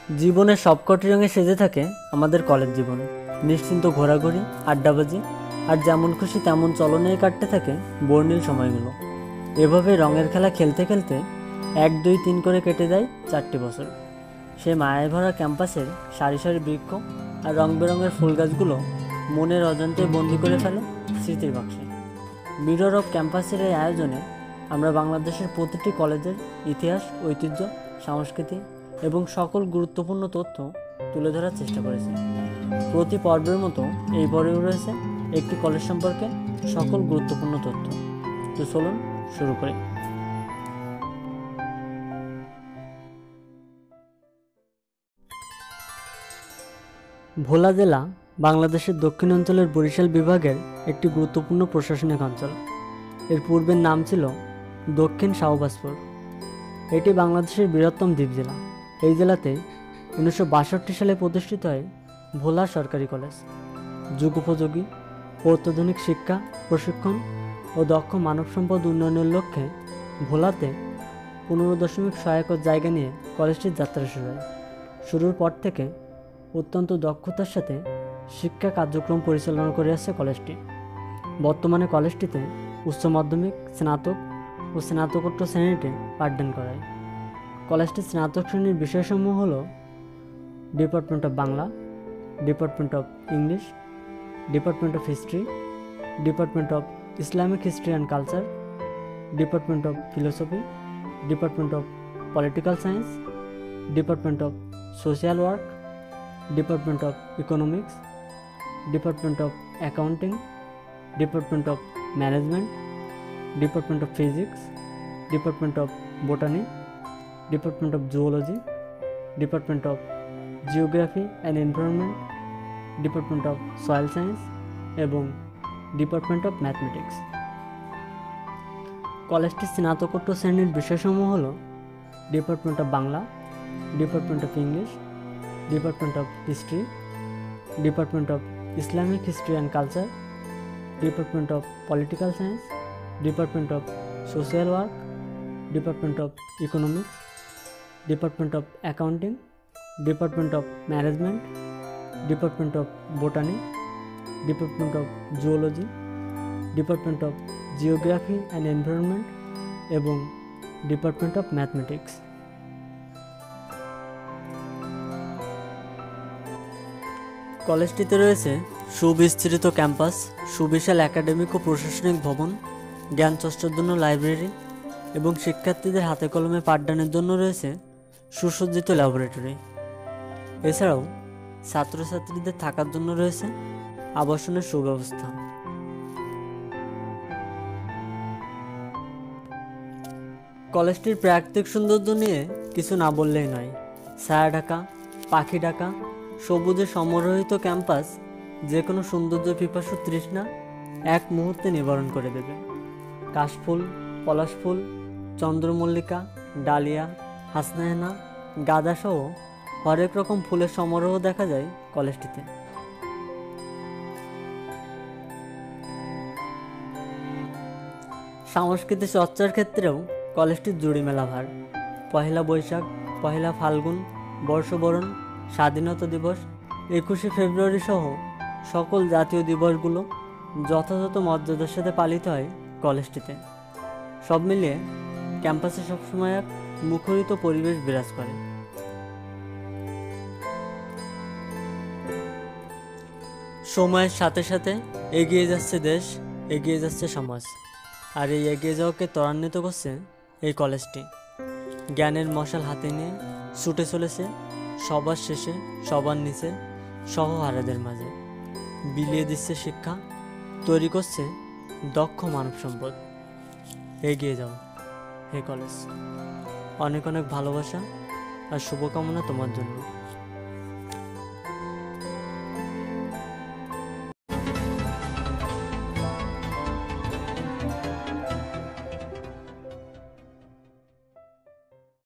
জীবনের সবকটি রঙে সেজে থাকে আমাদের কলেজ জীবন। নিশ্চিন্ত ঘোরাঘুরি, আড্ডাবাজি আর যেমন খুশি তেমন চলনেই কাটতে থাকে বর্ণিল সময়গুলো। এভাবে রঙের খেলা খেলতে খেলতে 1, 2, 3 করে কেটে যায় 4টি বছর। সে মায়ায় ভরা ক্যাম্পাসের সারি সারি বৃক্ষ আর রং বেরঙের ফুল গাছগুলো মনের অজান্তে বন্দি করে ফেলে স্মৃতির বাক্সে। মিরর অফ ক্যাম্পাসের এই আয়োজনে আমরা বাংলাদেশের প্রতিটি কলেজের ইতিহাস, ঐতিহ্য, সংস্কৃতি এবং সকল গুরুত্বপূর্ণ তথ্য তুলে ধরার চেষ্টা করেছি। প্রতি পর্বের মতো এই পর্বে রয়েছে একটি কলেজ সম্পর্কে সকল গুরুত্বপূর্ণ তথ্য। তো চলুন শুরু করি। ভোলা জেলা বাংলাদেশের দক্ষিণাঞ্চলের বরিশাল বিভাগের একটি গুরুত্বপূর্ণ প্রশাসনিক অঞ্চল। এর পূর্বের নাম ছিল দক্ষিণ শাহবাজপুর। এটি বাংলাদেশের বৃহত্তম দ্বীপ জেলা। এই জেলাতে 1962 সালে প্রতিষ্ঠিত হয় ভোলা সরকারি কলেজ। যুগোপযোগী অত্যাধুনিক শিক্ষা, প্রশিক্ষণ ও দক্ষ মানব সম্পদ উন্নয়নের লক্ষ্যে ভোলাতে 15.6 একর জায়গা নিয়ে কলেজটির যাত্রা শুরু হয়। শুরুর পর থেকে অত্যন্ত দক্ষতার সাথে শিক্ষা কার্যক্রম পরিচালনা করে আসছে কলেজটি। বর্তমানে কলেজটিতে উচ্চ মাধ্যমিক, স্নাতক ও স্নাতকোত্তর শ্রেণীতে পাঠদান করায়। কলেজটির স্নাতক শ্রেণীর বিষয়সমূহ হল department of Bangla, department of English, department of history, department of Islamic history and culture, department of philosophy, department of political science, department of social work, department of economics, department of accounting, department of management, department of physics, department of botany, department of zoology, department of geography and environment, department of soil science এবং department of mathematics. কলেজটির স্নাতকোত্তর শ্রেণীর বিষয়সমূহ হল department of Bangla, department of English, department of history, department of Islamic history and culture, department of political science, department of social work, department of economics, department of accounting, department of management, department of botany, department of zoology, department of geography and environment এবং department of mathematics. কলেজটিতে রয়েছে সুবিস্তৃত campus, সুবিশাল academic ও প্রশাসনিক ভবন, জ্ঞান চর্চার জন্য লাইব্রেরি এবং শিক্ষার্থীদের হাতে কলমে পাঠদানের জন্য রয়েছে সুসজ্জিত ল্যাবরেটরি। এছাড়াও ছাত্রছাত্রীদের থাকার জন্য রয়েছে আবাসনের সুব্যবস্থা। কলেজটির প্রাকৃতিক সৌন্দর্য নিয়ে কিছু না বললেই নয়। ছায়া ঢাকা, পাখি ঢাকা, সবুজে সমারোহিত ক্যাম্পাস যে কোনো সৌন্দর্য পিপাসু তৃষ্ণা এক মুহূর্তে নিবারণ করে দেবে। কাশফুল, পলাশফুল, চন্দ্রমল্লিকা, ডালিয়া, হাসনাহেনা, গাঁদা সহ হরেক রকম ফুলের সমারোহ দেখা যায় কলেজটিতে। সংস্কৃতি চর্চার ক্ষেত্রেও কলেজটির জুড়ি মেলা ভার। পহেলা বৈশাখ, পহেলা ফাল্গুন, বর্ষবরণ, স্বাধীনতা দিবস, 21শে ফেব্রুয়ারি সহ সকল জাতীয় দিবসগুলো যথাযথ মর্যাদার সাথে পালিত হয় কলেজটিতে। সব মিলিয়ে ক্যাম্পাসে সবসময় এক মুখরিত পরিবেশ বিরাজ করে। সময়ের সাথে সাথে এগিয়ে যাচ্ছে দেশ, এগিয়ে যাচ্ছে সমাজ, আর এই এগিয়ে যাওয়াকে ত্বরান্বিত করছে এই কলেজটি। জ্ঞানের মশাল হাতে নিয়ে ছুটে চলেছে সবার শেষে, সবার নিচে, সহহারাদের মাঝে। বিলিয়ে দিচ্ছে শিক্ষা, তৈরি করছে দক্ষ মানব সম্পদ। এগিয়ে যাও হে কলেজ। অনেক অনেক ভালোবাসা আর শুভকামনা তোমার জন্য।